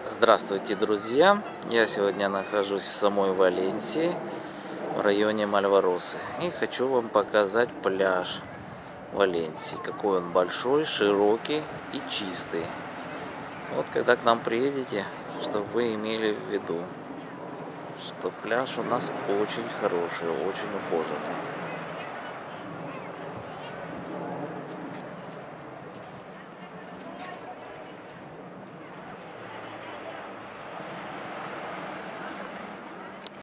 Здравствуйте, друзья! Я сегодня нахожусь в самой Валенсии, в районе Мальваросы. И хочу вам показать пляж Валенсии. Какой он большой, широкий и чистый. Вот когда к нам приедете, чтобы вы имели в виду, что пляж у нас очень хороший, очень ухоженный.